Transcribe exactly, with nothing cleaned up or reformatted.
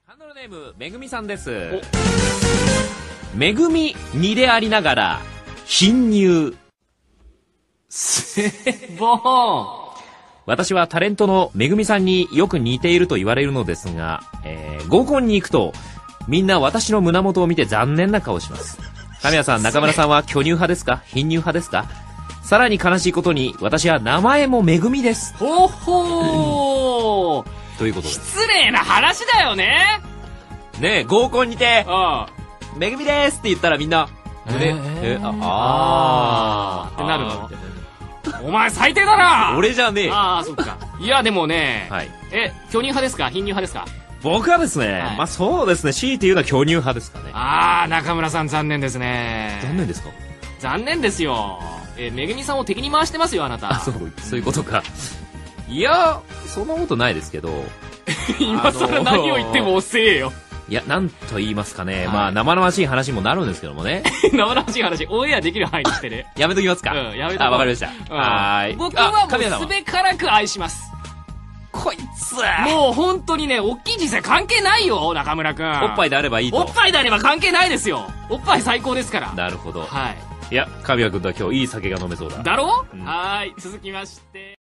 ハンドルネームめぐみさんです。めぐみにでありながら貧乳。 せぼーん。 私はタレントのめぐみさんによく似ていると言われるのですが、えー、合コンに行くとみんな私の胸元を見て残念な顔をします。神谷さん、中村さんは巨乳派ですか、貧乳派ですか？さらに悲しいことに私は名前もめぐみです。 ほほーということで、 失礼な話だよね。 ねえ、合コンにてうん、 めぐみですって言ったらみんなえー、 えああーってなるの。お前最低だな。 俺じゃねえ。 ああ、そっか。いやでもね、 はい、 え、巨乳派ですか、貧乳派ですか？ 僕はですね、 はい、 まあそうですね、強いて言うのは巨乳派ですかね。 ああ、中村さん残念ですね。 残念ですか？ 残念ですよ。え、めぐみさんを敵に回してますよ、あなた。 あ、そう、そういうことか。いや、そんなことないですけど。 今更何を言っても遅えよ。 いや、なんと言いますかね、 はい、 まあ生々しい話にもなるんですけどもね。 生々しい話、オンエアできる範囲にしてね。 やめときますか。 うん、やめとこう。 あ、わかりました。 うん、 はーい。 僕はもうすべからく愛します。 こいつもう本当にね、大きい人生関係ないよ、中村くん。 おっぱいであればいいと。 おっぱいであれば関係ないですよ。おっぱい最高ですから。 なるほど。 はい。 いや、神谷君とは今日いい酒が飲めそうだ。 だろ、 うん、 はーい、続きまして。